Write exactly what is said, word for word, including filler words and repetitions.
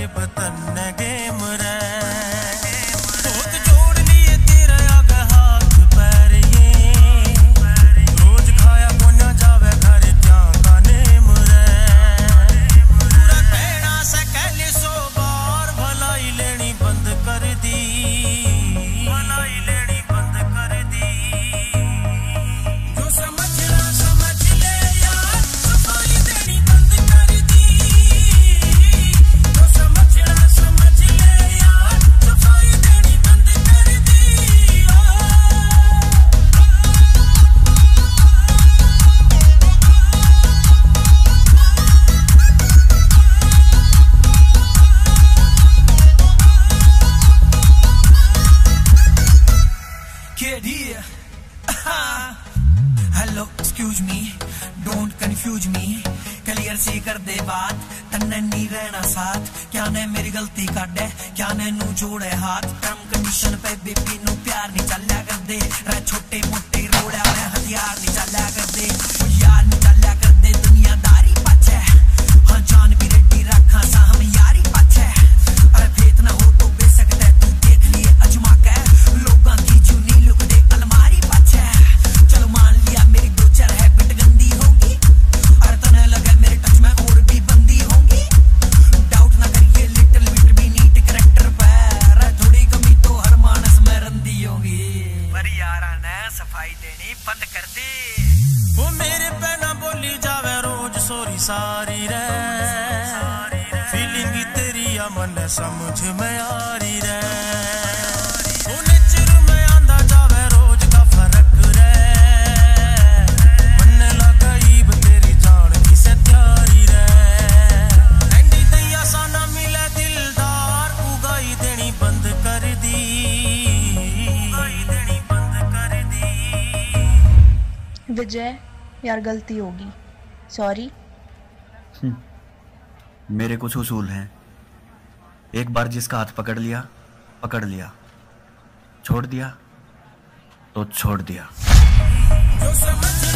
जेब तन गेम रे बहुत जोड़ लिए तेरा आगे हाथ पैर ये रोज खाया कोन्या जावे घर क्या का नेम रे पूरा कहना से कहले सो बार भलाई लेनी बंद कर दी भलाई लेनी बंद कर दी जो समझ ना समझ ले यार सफाई देनी बंद कर दी जो समझ ना समझ ले यार सफाई देनी बंद कर दी Kid here. Hello, excuse me, don't confuse me. Clear सी कर दे बात, तन्ने नहीं रहना साथ. क्या ने मेरी गलती काट दे, क्या ने नू जोड़े हाथ. टर्म कंडीशन पे बेबी नू प्यार नहीं चल्या कर दे. रह छोटे मोटे रोड़ा में हथियार नहीं चल्या कर दे. यार नहीं चल्या कर दे दुनियादारी पाछे. हाँ जान भी रेडी रखा सा हम यारी पाछे. अरे फेत ना हो तो बेसक दे तू देख लिए अजमा के. लोगां की जूनी लुक दे अलमारी पाछे. चलो मान लिया मेरी दो चार हैबिट गंदी होगी. अरे तने लगे मेरे टच में और भी बंदी होंगी. डाउट ना करिए लिटिल बिट भी नीट करैक्टर पे. अरे थोड़ी कमी तो हर मानस में रंदी होगी. पर यारा ने सफाई देनी बंद कर दी. वो मेरे पे ना बोली जावे रोज सोरी सारी रे. फीलिंग तेरी या मन समझ में आ रही रे. वो नेचर में आंदा जावे रोज का फर्क रे. मन लगा ईब तेरी जान की से त्यारी रे. एंडी दैया सा ना मिले दिलदार उगाई देनी बंद कर दी. उगाई देनी बंद कर दी. विजय यार गलती होगी, सॉरी. मेरे कुछ उसूल हैं. एक बार जिसका हाथ पकड़ लिया पकड़ लिया, छोड़ दिया तो छोड़ दिया. जो समझ